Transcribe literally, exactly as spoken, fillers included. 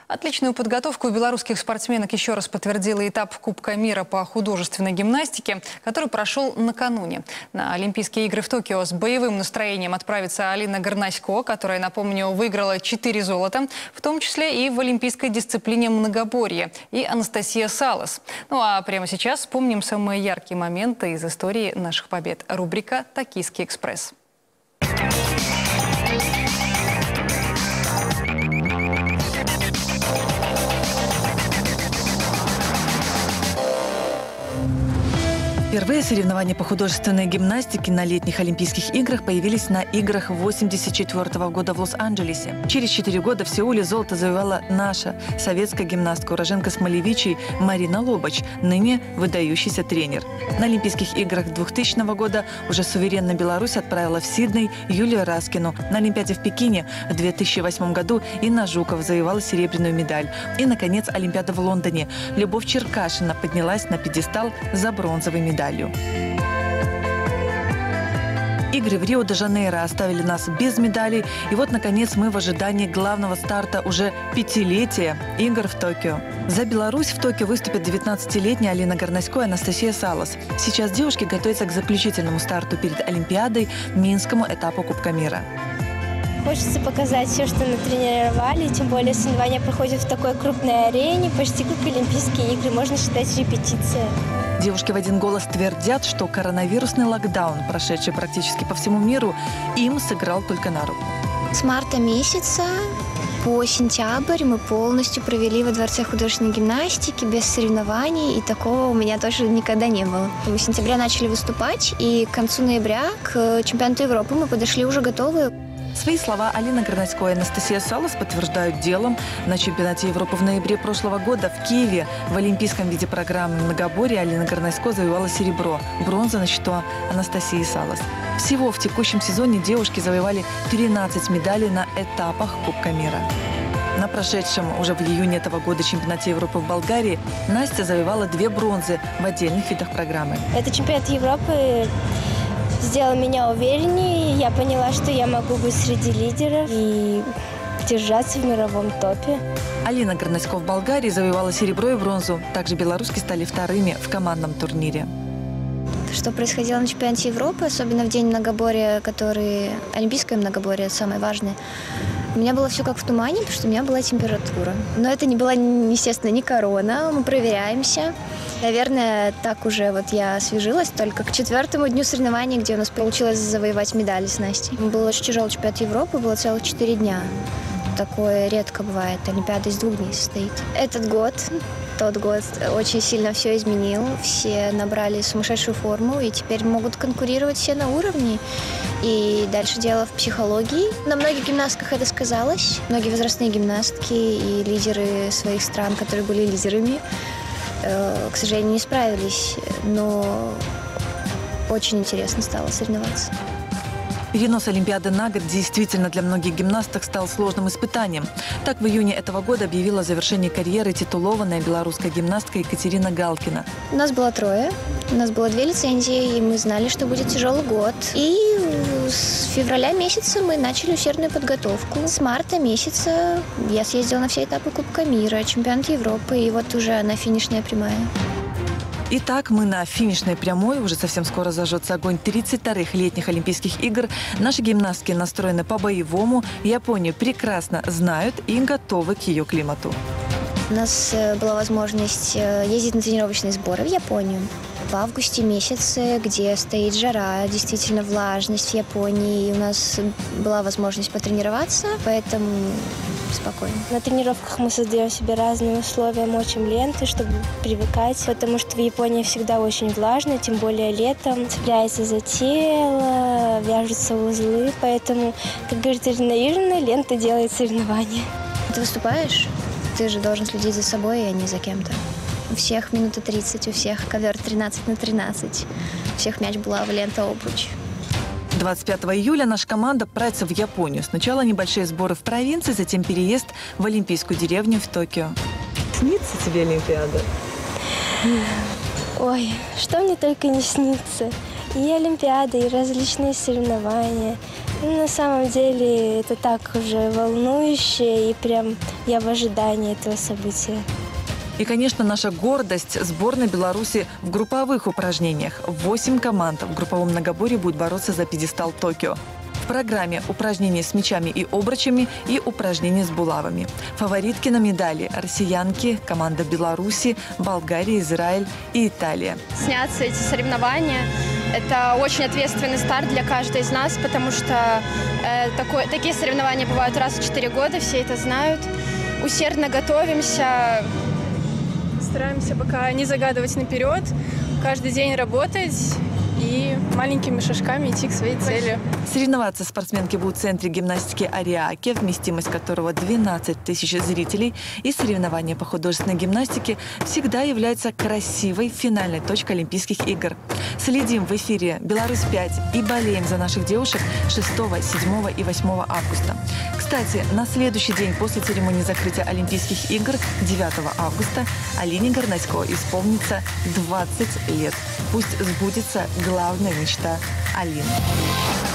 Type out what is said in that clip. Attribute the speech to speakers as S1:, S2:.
S1: Отличную подготовку белорусских спортсменок еще раз подтвердила этап Кубка мира по художественной гимнастике, который прошел накануне. На Олимпийские игры в Токио с боевым настроением отправится Алина Горнасько, которая, напомню, выиграла четыре золота, в том числе и в олимпийской дисциплине многоборье, и Анастасия Салас. Ну а прямо сейчас вспомним самые яркие моменты из истории наших побед. Рубрика «Токийский экспресс».
S2: Впервые соревнования по художественной гимнастике на летних Олимпийских играх появились на играх восемьдесят четвёртого года в Лос-Анджелесе. Через четыре года в Сеуле золото завоевала наша советская гимнастка, уроженка Смолевичей Марина Лобач, ныне выдающийся тренер. На Олимпийских играх двухтысячного года уже суверенно Беларусь отправила в Сидней Юлию Раскину. На Олимпиаде в Пекине в две тысячи восьмом году Инна Жуков завоевала серебряную медаль. И, наконец, Олимпиада в Лондоне. Любовь Черкашина поднялась на пьедестал за бронзовой медалью. Игры в Рио-де-Жанейро оставили нас без медалей. И вот, наконец, мы в ожидании главного старта уже пятилетия игр в Токио. За Беларусь в Токио выступят девятнадцатилетняя Алина Горнасько и Анастасия Салас. Сейчас девушки готовятся к заключительному старту перед Олимпиадой, минскому этапу Кубка мира.
S3: Хочется показать все, что натренировали, тем более соревнования проходят в такой крупной арене, почти как Олимпийские игры, можно считать репетиция.
S2: Девушки в один голос твердят, что коронавирусный локдаун, прошедший практически по всему миру, им сыграл только на руку.
S4: С марта месяца по сентябрь мы полностью провели во Дворце художественной гимнастики без соревнований, и такого у меня тоже никогда не было. Мы с сентября начали выступать, и к концу ноября, к чемпионату Европы, мы подошли уже готовые.
S2: Свои слова Алина Горнасько и Анастасия Салас подтверждают делом. На чемпионате Европы в ноябре прошлого года в Киеве в олимпийском виде программы многоборья Алина Горнасько завоевала серебро. Бронза на счету Анастасии Салас. Всего в текущем сезоне девушки завоевали тринадцать медалей на этапах Кубка мира. На прошедшем уже в июне этого года чемпионате Европы в Болгарии Настя завоевала две бронзы в отдельных видах программы.
S3: Это чемпионат Европы сделал меня увереннее. Я поняла, что я могу быть среди лидеров и держаться в мировом топе.
S2: Алина Горнасько в Болгарии завоевала серебро и бронзу. Также белорусски стали вторыми в командном турнире.
S4: Что происходило на чемпионате Европы, особенно в день многоборья, который олимпийское многоборье, самое важное, у меня было все как в тумане, потому что у меня была температура. Но это не была, естественно, не корона, мы проверяемся. Наверное, так уже вот я освежилась только к четвертому дню соревнований, где у нас получилось завоевать медали с Настей. Был очень тяжелый чемпионат Европы, было целых четыре дня. Такое редко бывает, Олимпиада из двух дней состоит. Этот год, тот год очень сильно все изменил, все набрали сумасшедшую форму и теперь могут конкурировать все на уровне. И дальше дело в психологии. На многих гимнастках это сказалось. Многие возрастные гимнастки и лидеры своих стран, которые были лидерами, к сожалению, не справились, но очень интересно стало соревноваться.
S2: Перенос Олимпиады на год действительно для многих гимнасток стал сложным испытанием. Так, в июне этого года объявила о завершении карьеры титулованная белорусская гимнастка Екатерина Галкина.
S4: У нас было трое, у нас было две лицензии, и мы знали, что будет тяжелый год. И с февраля месяца мы начали усердную подготовку. С марта месяца я съездила на все этапы Кубка мира, чемпионат Европы, и вот уже она финишная прямая.
S2: Итак, мы на финишной прямой. Уже совсем скоро зажжется огонь тридцать вторых летних Олимпийских игр. Наши гимнастки настроены по-боевому. Японию прекрасно знают и готовы к ее климату.
S4: У нас была возможность ездить на тренировочные сборы в Японию. В августе месяце, где стоит жара, действительно влажность в Японии. И у нас была возможность потренироваться, поэтому спокойно.
S3: На тренировках мы создаем себе разные условия, мочим ленты, чтобы привыкать, потому что в Японии всегда очень влажно, тем более летом. Цепляется за тело, вяжутся узлы, поэтому, как говорит Ирина Юрьевна, лента делает соревнования.
S4: Ты выступаешь, ты же должен следить за собой, а не за кем-то. У всех минута тридцать, у всех ковер тринадцать на тринадцать, у всех мяч, булава, лента, обруч.
S2: двадцать пятого июля наша команда отправится в Японию. Сначала небольшие сборы в провинции, затем переезд в олимпийскую деревню в Токио. Снится тебе Олимпиада?
S3: Ой, что мне только не снится. И Олимпиады, и различные соревнования, Ну, на самом деле это так уже волнующе, и прям я в ожидании этого события.
S2: И, конечно, наша гордость – сборная Беларуси в групповых упражнениях. Восемь команд в групповом многоборье будут бороться за пьедестал Токио. В программе упражнения с мячами и обручами и упражнения с булавами. Фаворитки на медали – россиянки, команда Беларуси, Болгария, Израиль и Италия.
S5: Снятся эти соревнования. Это очень ответственный старт для каждой из нас, потому что э, такой, такие соревнования бывают раз в четыре года, все это знают. Усердно готовимся, стараемся пока не загадывать наперед, каждый день работать и маленькими шажками идти к своей цели.
S2: Соревноваться спортсменки будут в центре гимнастики «Ариаке», вместимость которого двенадцать тысяч зрителей. И соревнования по художественной гимнастике всегда являются красивой финальной точкой Олимпийских игр. Следим в эфире «Беларусь пять» и болеем за наших девушек шестого, седьмого и восьмого августа. Кстати, на следующий день после церемонии закрытия Олимпийских игр, девятого августа, Алине Горнасько исполнится двадцать лет. Пусть сбудется главная мечта Алины.